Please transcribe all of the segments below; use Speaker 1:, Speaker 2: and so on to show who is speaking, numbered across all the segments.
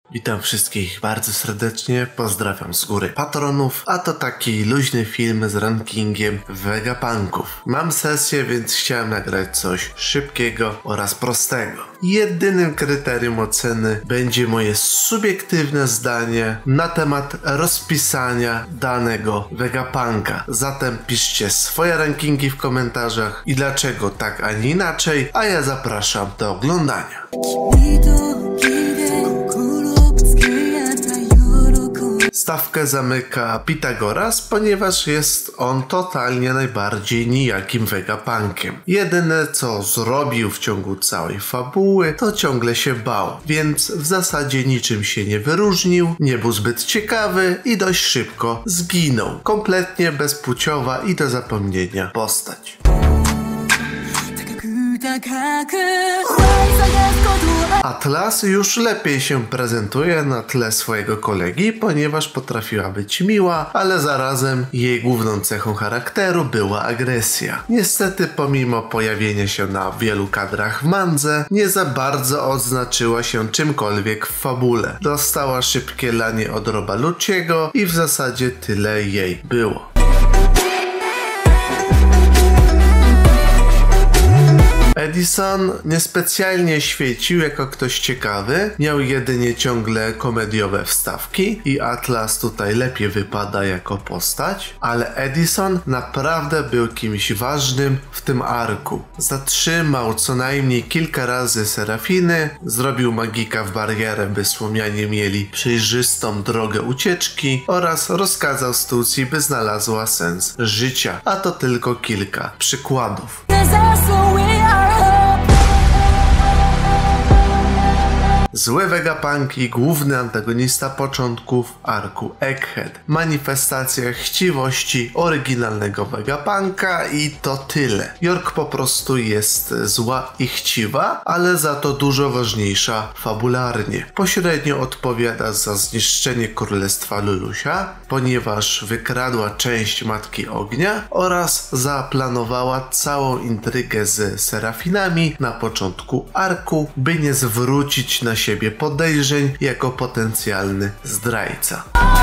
Speaker 1: Witam wszystkich bardzo serdecznie, pozdrawiam z góry patronów, a to taki luźny film z rankingiem Vegapunków. Mam sesję, więc chciałem nagrać coś szybkiego oraz prostego. Jedynym kryterium oceny będzie moje subiektywne zdanie na temat rozpisania danego Vegapunka. Zatem piszcie swoje rankingi w komentarzach i dlaczego tak, a nie inaczej, a ja zapraszam do oglądania. Stawkę zamyka Pitagoras, ponieważ jest on totalnie najbardziej nijakim Vegapunkiem. Jedyne co zrobił w ciągu całej fabuły, to ciągle się bał, więc w zasadzie niczym się nie wyróżnił, nie był zbyt ciekawy i dość szybko zginął. Kompletnie bezpłciowa i do zapomnienia postać. Atlas już lepiej się prezentuje na tle swojego kolegi, ponieważ potrafiła być miła, ale zarazem jej główną cechą charakteru była agresja. Niestety pomimo pojawienia się na wielu kadrach w mandze, nie za bardzo odznaczyła się czymkolwiek w fabule. Dostała szybkie lanie od Roba Lucciego i w zasadzie tyle jej było. Edison niespecjalnie świecił jako ktoś ciekawy, miał jedynie ciągle komediowe wstawki i Atlas tutaj lepiej wypada jako postać, ale Edison naprawdę był kimś ważnym w tym arku. Zatrzymał co najmniej kilka razy Serafiny, zrobił magika w barierę, by Słomianie mieli przejrzystą drogę ucieczki oraz rozkazał Stucji, by znalazła sens życia, a to tylko kilka przykładów. Zły Vegapunk i główny antagonista początków arku Egghead. Manifestacja chciwości oryginalnego Vegapunka i to tyle. York po prostu jest zła i chciwa, ale za to dużo ważniejsza fabularnie. Pośrednio odpowiada za zniszczenie królestwa Lulusia, ponieważ wykradła część Matki Ognia oraz zaplanowała całą intrygę z Serafinami na początku arku, by nie zwrócić na siebie podejrzeń jako potencjalny zdrajca.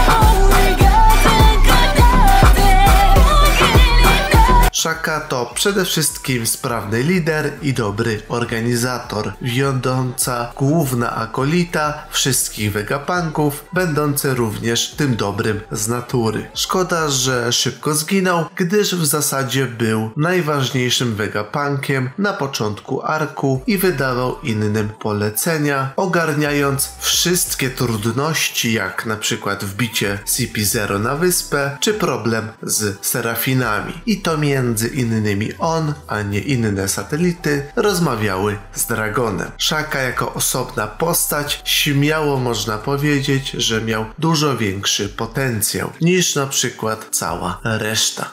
Speaker 1: Shaka to przede wszystkim sprawny lider i dobry organizator, wiodąca główna akolita wszystkich Vegapunków, będący również tym dobrym z natury. Szkoda, że szybko zginął, gdyż w zasadzie był najważniejszym Vegapunkiem na początku arku i wydawał innym polecenia, ogarniając wszystkie trudności, jak na przykład wbicie CP0 na wyspę, czy problem z Serafinami. I to między innymi on, a nie inne satelity, rozmawiały z Dragonem. Shaka jako osobna postać śmiało można powiedzieć, że miał dużo większy potencjał niż na przykład cała reszta.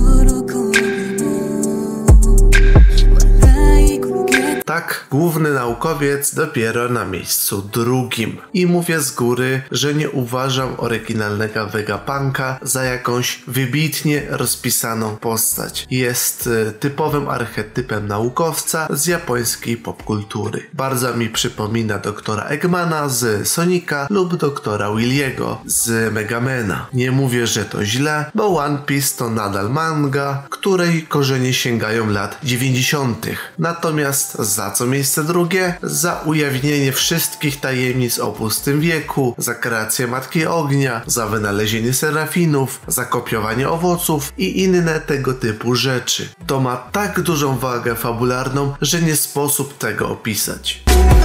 Speaker 1: Tak, główny naukowiec dopiero na miejscu drugim. I mówię z góry, że nie uważam oryginalnego Vegapunka za jakąś wybitnie rozpisaną postać. Jest typowym archetypem naukowca z japońskiej popkultury. Bardzo mi przypomina doktora Eggmana z Sonika lub doktora Williego z Megamena. Nie mówię, że to źle, bo One Piece to nadal manga, której korzenie sięgają lat 90. Natomiast za co miejsce drugie? Za ujawnienie wszystkich tajemnic o pustym wieku, za kreację Matki Ognia, za wynalezienie Serafinów, za kopiowanie owoców i inne tego typu rzeczy. To ma tak dużą wagę fabularną, że nie sposób tego opisać.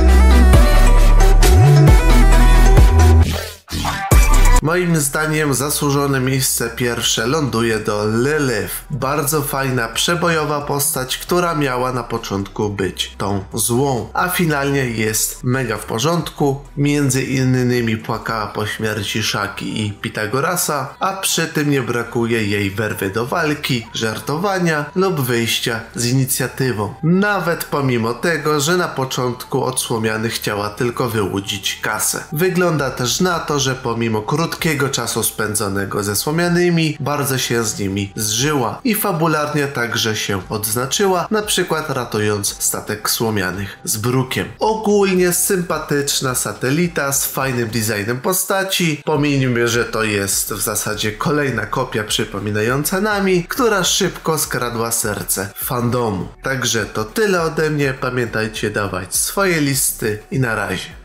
Speaker 1: Moim zdaniem zasłużone miejsce pierwsze ląduje do Lilith. Bardzo fajna, przebojowa postać, która miała na początku być tą złą, a finalnie jest mega w porządku. Między innymi płakała po śmierci Shaki i Pitagorasa, a przy tym nie brakuje jej werwy do walki, żartowania lub wyjścia z inicjatywą. Nawet pomimo tego, że na początku od Słomiany chciała tylko wyłudzić kasę. Wygląda też na to, że pomimo krótkiej krótkiego czasu spędzonego ze Słomianymi bardzo się z nimi zżyła i fabularnie także się odznaczyła, na przykład ratując statek Słomianych z brukiem. Ogólnie sympatyczna satelita z fajnym designem postaci. Pominijmy, że to jest w zasadzie kolejna kopia przypominająca Nami, która szybko skradła serce fandomu. Także to tyle ode mnie. Pamiętajcie dawać swoje listy i na razie.